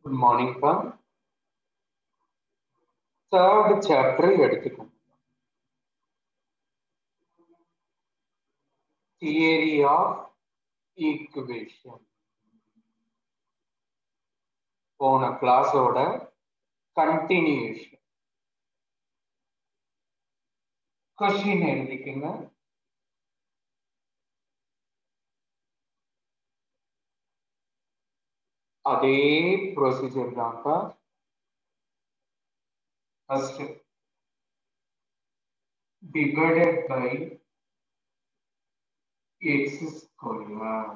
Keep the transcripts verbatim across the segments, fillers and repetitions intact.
Good morning, pa. Third chapter எடுத்துக்கோங்க. Theory of equation. போன கிளாஸோட கண்டினியூஷன். கொஸ்டின் எழுதிக்கங்க. அதே ப்ரொசீஜர் தான்ப்பா. First divided by x square.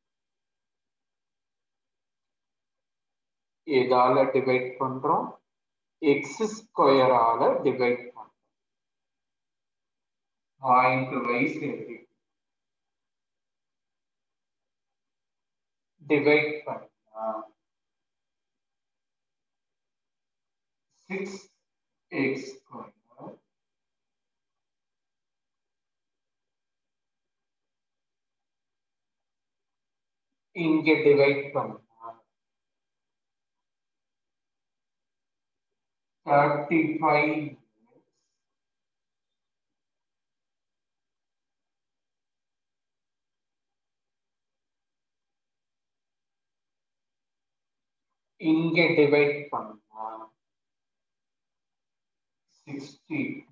எதால டிவைட் பண்றோம்? எக்ஸ் ஸ்கொயரால டிவைட் பண்றோம். பாயிண்ட் வைஸ் எழுதி டிவைட் பண்ணா சிக்ஸ் எக்ஸ் ஸ்கொயர் இங்க டிவைட் பண்ணா தேர்ட்டி ஃபைவ் இங்க டிவைட் பண்ணா சிக்ஸ்டி டூ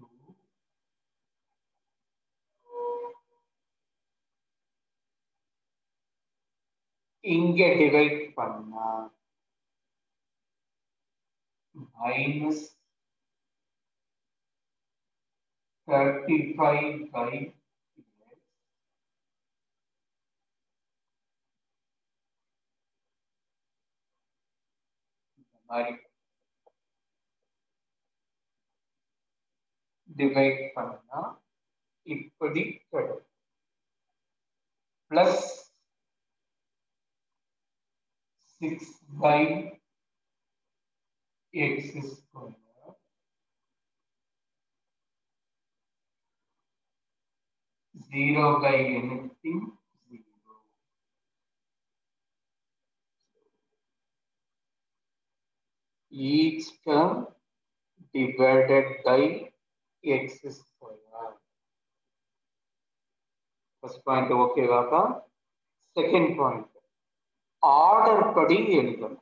இங்க டிவைட் பண்ணா மைனஸ் தேர்ட்டி ஃபைவ் பை மாதிரி டிவைட் பண்ணா இப்படி கிடைக்கும். Plus six by x square zero by anything zero. Each term divided by x square. First point okay வாப்பா. Second point ஆர்டர் படி எழுதணும்.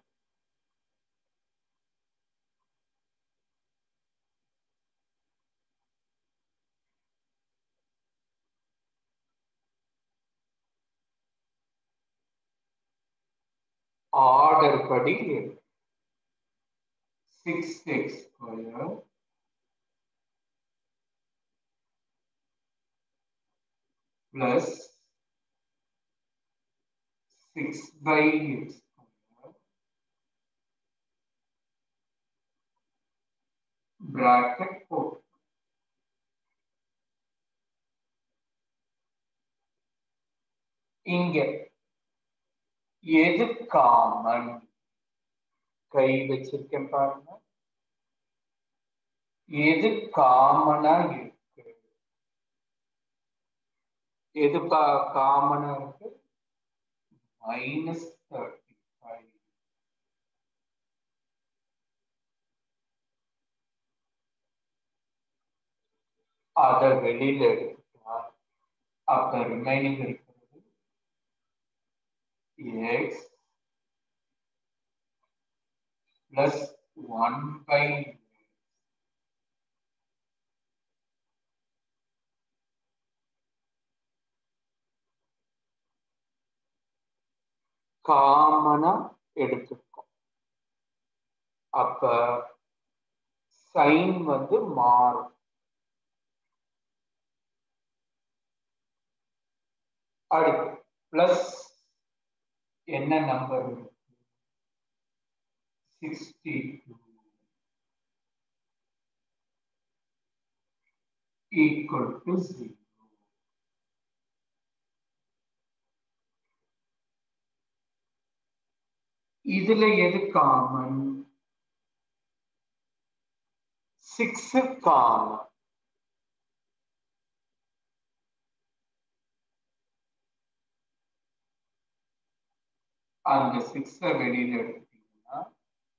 ஆர்டர் படி எழுதணும். சிக்ஸ் எக்ஸ் ஸ்கொயர் plus six by x square bracket four. இங்க எது காமன்? கை வச்சிருக்கேன் பாருங்க. எது காமனா இருக்கு? எது காமனா இருக்கு? Minus thirty five. அதை வெளியில எடுத்துட்டா அப்ப ரிமைனிங் இருக்கிறது x plus one by காமனா எடுத்துக்கோம். அப்ப சைன் வந்து மாறும். அடுத்து பிளஸ் என்ன நம்பர் இருக்கு? Sixty two equal to zero. இதுல எது காமன்? Six common. அந்த சிக்ஸ வெளியில எடுத்தீங்கன்னா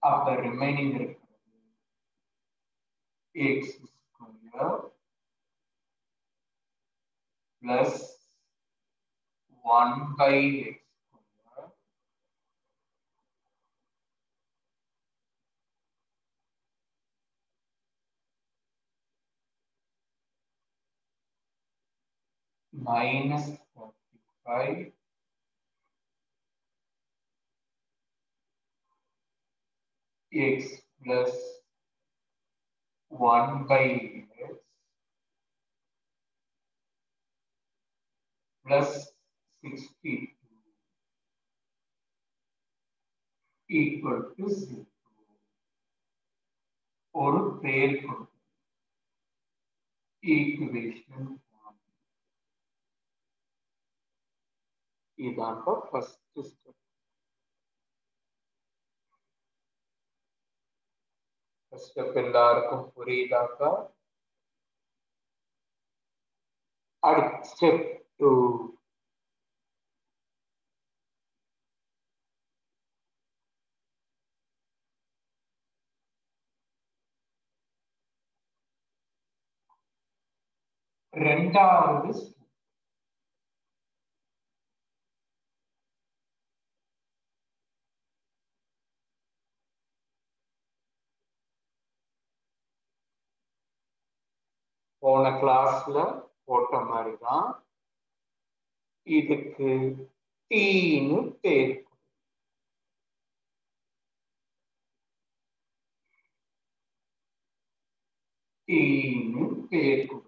அப்ப ரிமைனிங் இருக்கிறது x square plus one by x square minus forty-five x plus one by x plus sixty-two equal to zero. ஒரு பேர் கொடுத்து ஈக்குவேஷன் இதான் ஃபர்ஸ்ட் ஸ்டெப். ஃபர்ஸ்ட் ஸ்டெப் எல்லாருக்கும் புரியுதாக்கா? அடுத்த ஸ்டெப் டூ. ரெண்டாவது போன கிளாஸ்ல போட்ட மாதிரி தான் இதுக்கு டீன்னு பேர். டீன்னு பேர் கொடுக்கும்.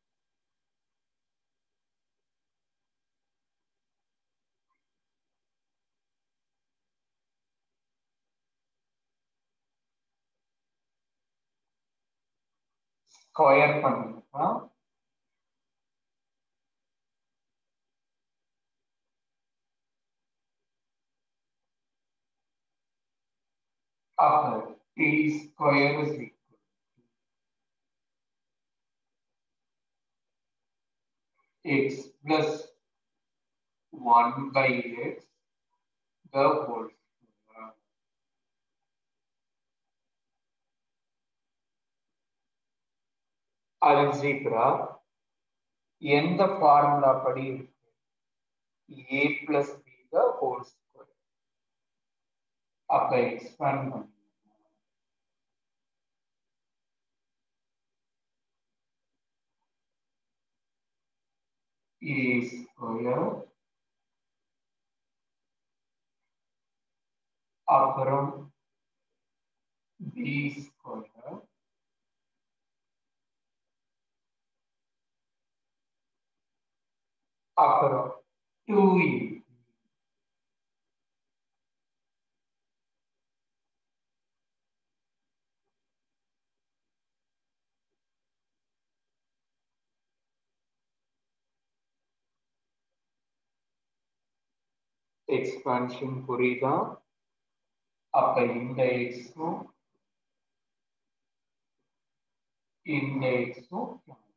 ஸ்கொயர் பண்ணிருக்கா அப்ப t square is equal to x plus one by x the whole square. Algebra எந்த ஃபார்முலா படி இருக்கு? a plus b the whole square. அப்ப எக்ஸ்பேண்ட் பண்ணி a square அப்புறம் b square அப்புறம் டூ a எக்ஸ்பான்ஷன் புரியுதா? அப்ப இந்த எக்ஸும் இந்த எக்ஸும்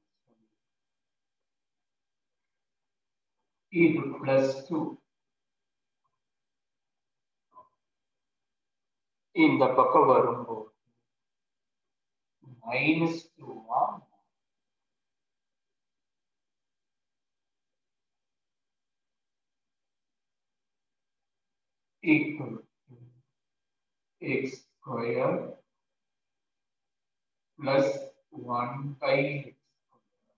இது பிளஸ் டூ இந்த பக்கம் வரும்போது மைனஸ் டூவா equal to x square plus one by x square.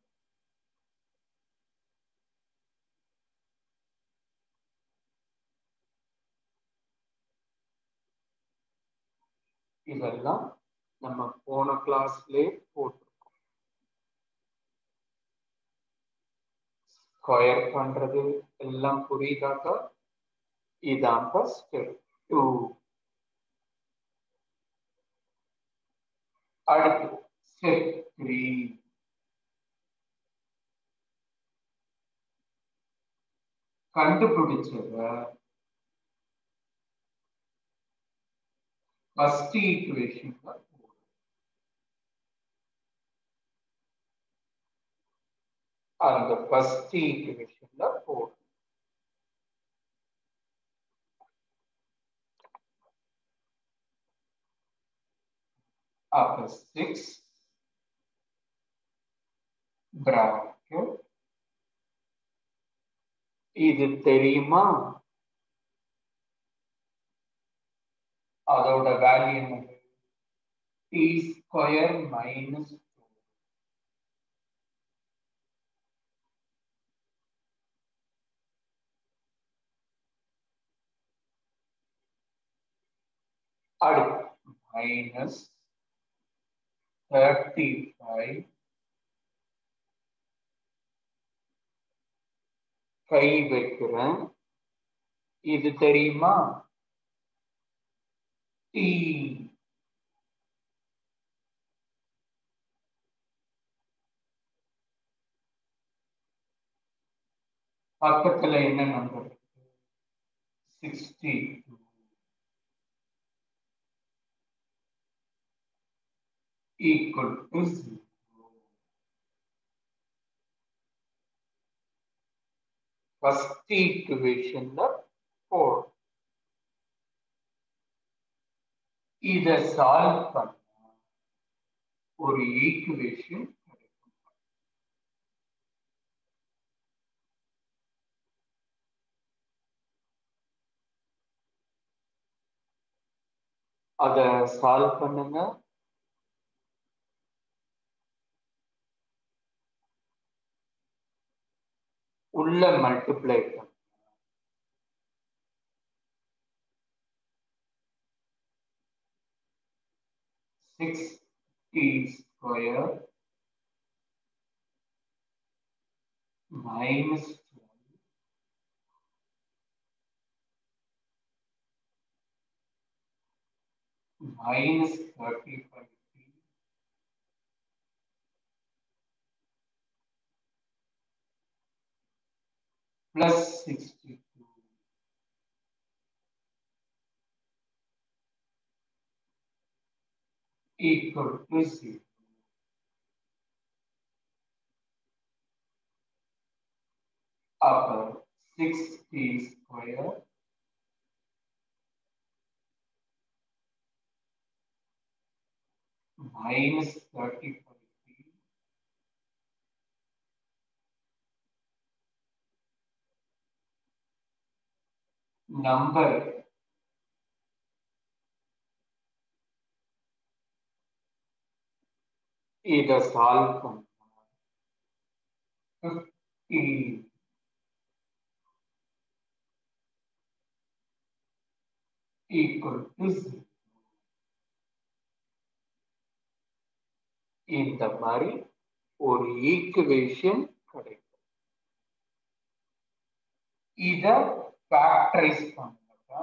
இதெல்லாம் நம்ம போன கிளாஸ்லயே போட்டிருக்கோம். ஸ்கொயர் பண்றது எல்லாம் புரியுதாக்கா? இதான் ஸ்டெப் டூ. அடுத்து ஸ்டெப் த்ரீ. கண்டுபிடிச்சத ஃபர்ஸ்ட் ஈக்குவேஷன்ல போடு. அந்த ஃபர்ஸ்ட் ஈக்குவேஷன்ல போடு. அப்ப சிக்ஸ் bracket இது தெரியுமா? அதோட வேல்யூ என்னது? t square minus two. அடுத்து மைனஸ் தேர்ட்டி ஃபைவ் கை வைக்கிறேன். இது தெரியுமா? t பக்கத்துல என்ன நம்பர்? சிக்ஸ்டி two. equal to zero. First equation four. இதை சால்வ் பண்ண ஒரு ஈக்குவேஷன் கிடைக்கும். அதை சால்வ் பண்ணுங்க. உள்ள மல்டிப்ளை பண்ண six T square minus minus thirty-five t plus sixty-two equal to zero. Upper six t square minus thirty-five t number இதை solve பண்ண fifty equal to zero. இந்த மாதிரி ஒரு ஈக்குவேஷன் கிடைக்கும். இத ஃபேக்டரைஸ் பண்ணுங்க.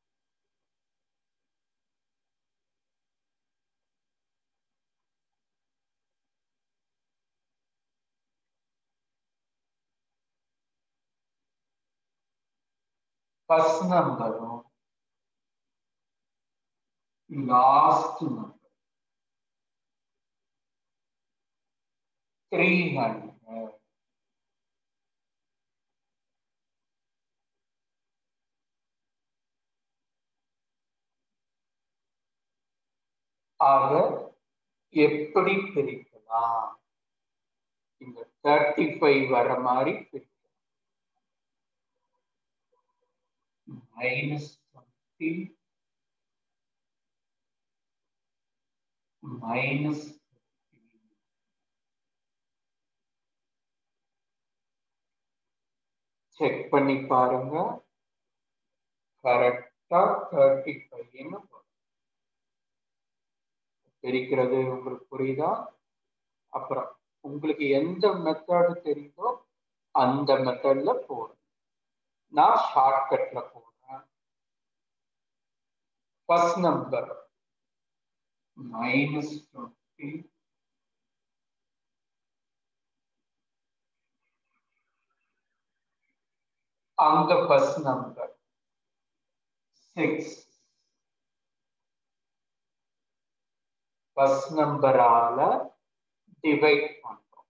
ஃபர்ஸ்ட் நம்பரும் லாஸ்ட் நம்பர் த்ரீ ஹண்ட்ரட். ஆக எப்படி பிரிக்கலாம்? இந்த தேர்ட்டி ஃபைவ் வர மாதிரி பிரிக்கலாம். மைனஸ் டுவெண்ட்டி மைனஸ் செக் பண்ணி பாருங்க. கரெக்டா தேர்ட்டி ஃபைவ் பிரிக்கிறது உங்களுக்கு புரியுதா? அப்புறம் உங்களுக்கு எந்த மெத்தட் தெரியுதோ அந்த மெத்தட்ல போடுங்க. நான் ஷார்ட்கட்ல போடுறேன். ஃபர்ஸ்ட் நம்பர் மைனஸ் டுவெண்ட்டி அங்க ஃபர்ஸ்ட் நம்பர் சிக்ஸ் ஃபர்ஸ்ட் நம்பரால டிவைட் பண்றோம்.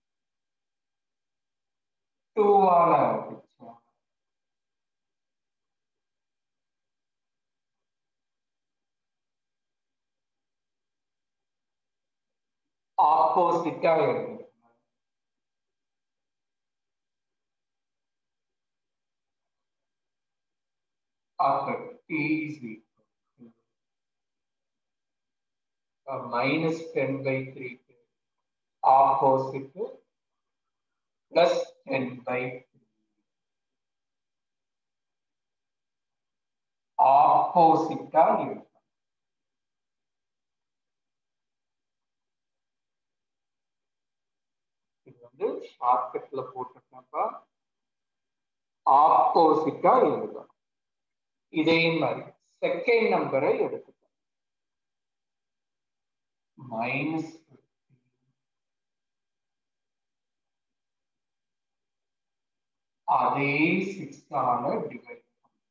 டூ ஆல அடிச்சோம். ஆப்போசிட்டா எழுதுங்க. After t is equal to uh, minus ten by three opposite plus ten by three. Opposite எழுதுங்க. இது வந்து ஷார்ட்கட்ல போட்டுருக்கப்பா ஆப்போசிட்டா எழுதணும். இதே மாதிரி செகண்ட் நம்பரை எடுத்துக்கணும். மைனஸ் அதே சிக்ஸ் ஆன டிவைட்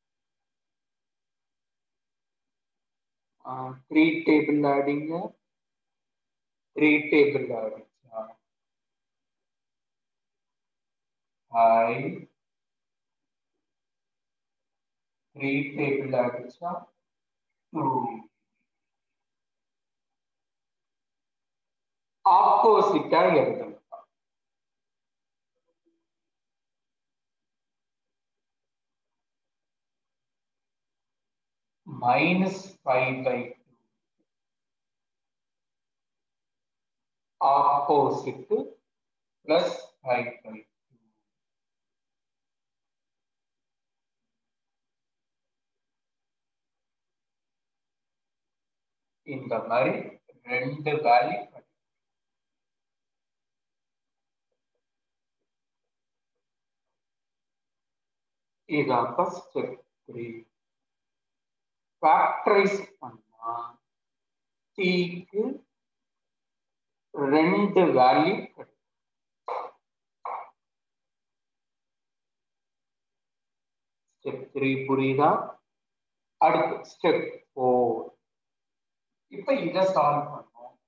த்ரீ டேபிள் அடிங்க. த்ரீ டேபிள் அடிச்சா ஐ த்ரீ டேபிள் அடிச்சா டூ. ஆப்போசிட்டா எழுதணும். Minus five by two opposite plus five by two. இந்த மாதிரி ரெண்டு வேல்யூ இதான் ஸ்டெப் த்ரீ. ஃபேக்டரைஸ் பண்ணா டீக்கு ரெண்டு வேல்யூ கிடைக்கும். ஸ்டெப் த்ரீ புரியுதா? அடுத்து ஸ்டெப் ஃபோர். இப்ப இதை சால்வ் பண்ணோம்.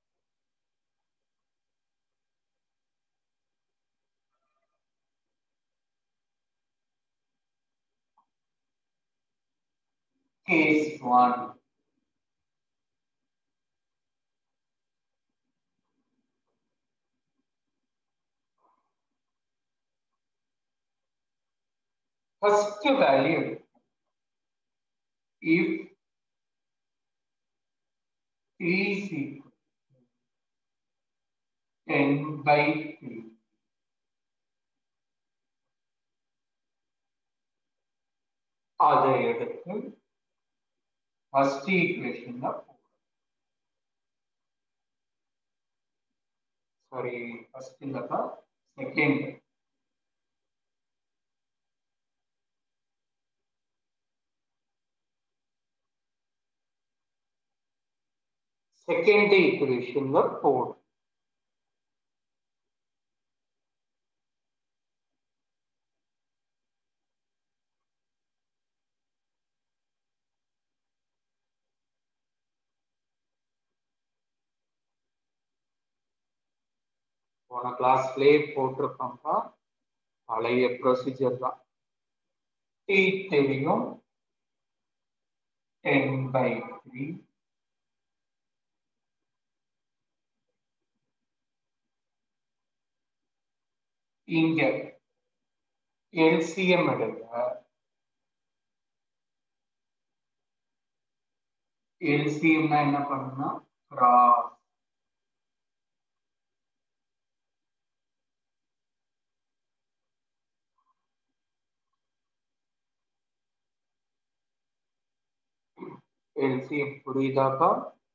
Case one. First value if t is equal to ten by three அதை எடுத்து ஃபர்ஸ்ட் ஈக்குவேஷன்ல சாரி ஃபர்ஸ்ட் இல்லப்பா செகண்ட். செகண்ட் ஈக்குவேஷன்ல போடு. போன கிளாஸ்லயே போட்டிருக்கோம்ப்பா. பழைய ப்ரொசீஜர் தான். டி தெரியும் டென் பை த்ரீ இங்க எல்சிஎம் எடுங்க. எல்சிஎம்னா என்ன பண்ணணும்னா கிராஸ் எல்சிஎம் புரியுதாப்பா?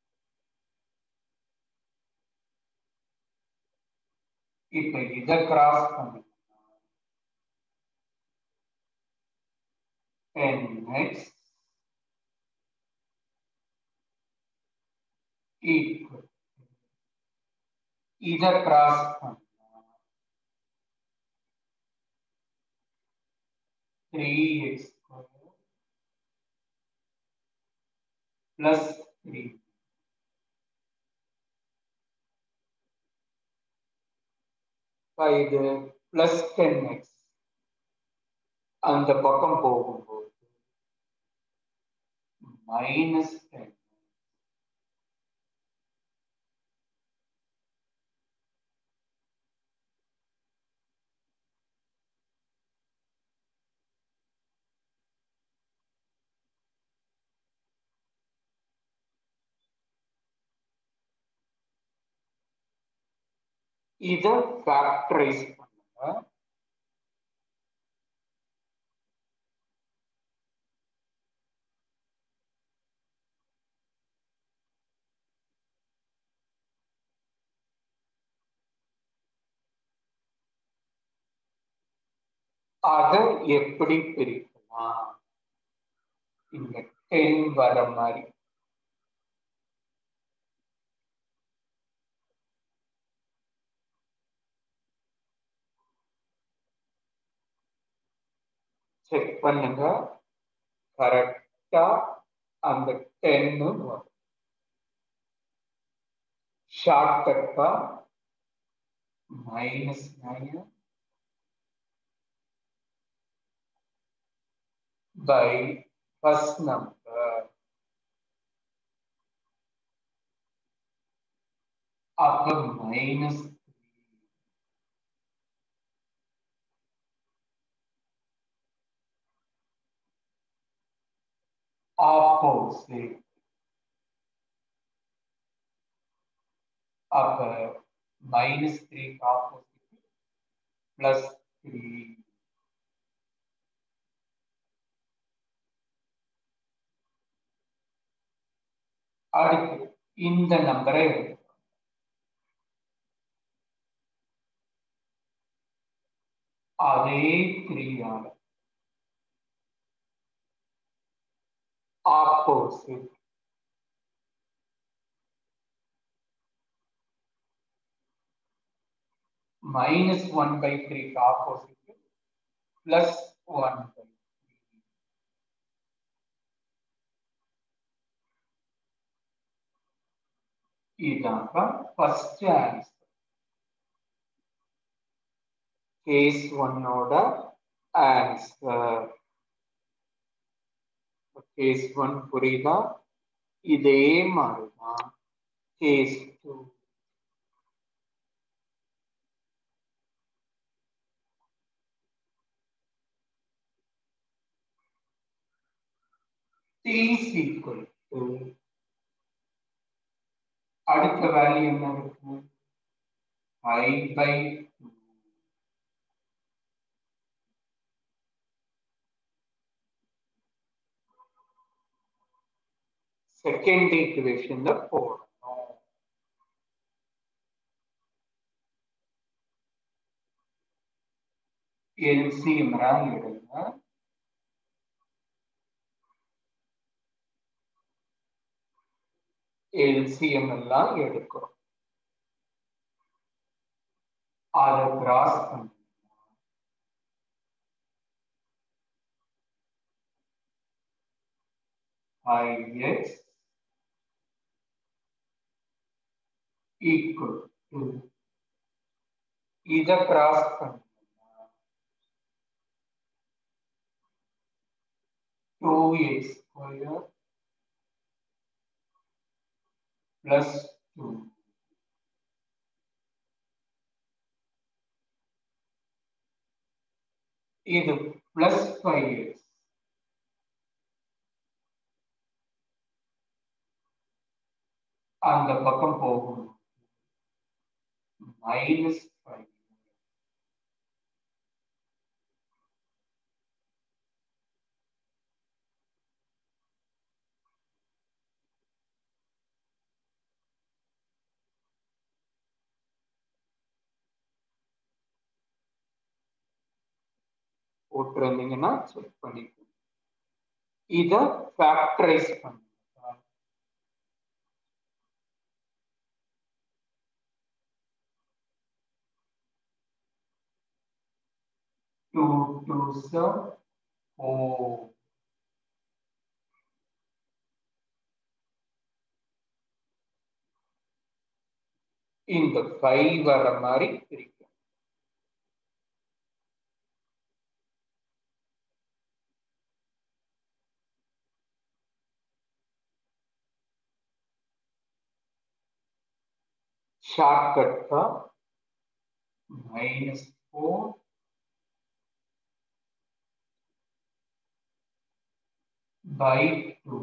இப்ப இத கிராஸ் பண்ணி ten x equal இத கிராஸ் பண்ணா த்ரீ எக்ஸ் plus three. இது plus ten x அந்த பக்கம் போகும்போது minus ten இதை ஃபேக்டரைஸ் பண்ணுங்க. அதை எப்படி பிரிக்கலாம்? இங்க டென் வர மாதிரி செக் பண்ணுங்க. கரெக்டா அந்த டென்னு வரும். ஷார்ட்கட்டா minus nine by first number. அப்ப மைனஸ் ஆப்போசிட். அப்ப minus three opposite plus three. அடுத்து இந்த நம்பரை எடுத்து அதே த்ரீயால opposite minus one by three opposite plus one by இதுதான் ஃபர்ஸ்ட் ஆன்சர். கேஸ் ஒன்னோட ஆன்சர். கேஸ் ஒன் புரியுதா? இதே மாதிரிதான் case two. t is equal to அடுத்த வேல்யூ என்ன இருக்கு? five by two. செகண்ட் ஈக்குவேஷன்ல போடணும். எல்சிஎம் எடுங்க. எல்சிஎம் எல்லாம் எடுக்கிறோம். அதை கிராஸ் பண்ணி five x equal to இதை கிராஸ் பண்ணி two x square plus two. இது plus five x. அந்த பக்கம் போகும் மைனஸ் ஃபைவ். போட்டிருந்தீங்கன்னா செக் பண்ணிக்கோங்க. இதை ஃபேக்டரைஸ் பண்ணுங்க. two twos are four. இந்த five வர மாதிரி பிரிக்கும். ஷார்ட்கட்டா minus four by two.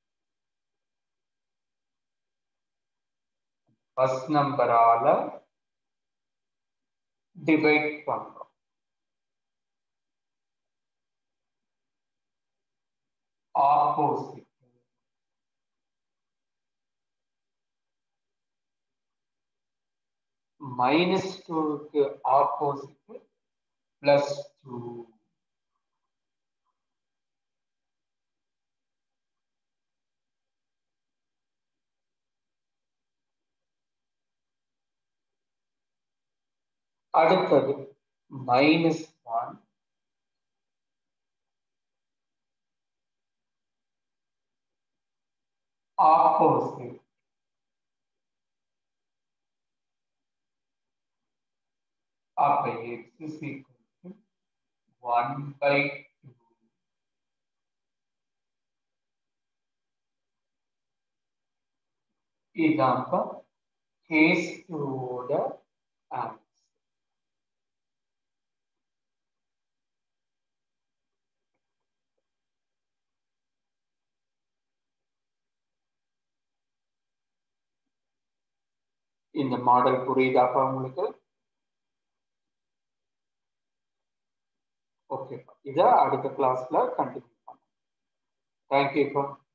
First நம்பரால டிவைட் பண்றோம். ஆப்போசிட் மைனஸ் டூக்கு ஆப்போசிட் பிளஸ் டூ. அடுத்தது மைனஸ் ஒன் ஆப்போசிட் அப்ப x is equal to one by two. இதான் கேஸ் டூவோட ஆன்சர். இந்த மாடல் புரியுதாப்பா உங்களுக்கு? ஓகே, இதை அடுத்த கிளாஸ்ல கண்டினியூ பண்ணுவோம். தேங்க்யூப்பா.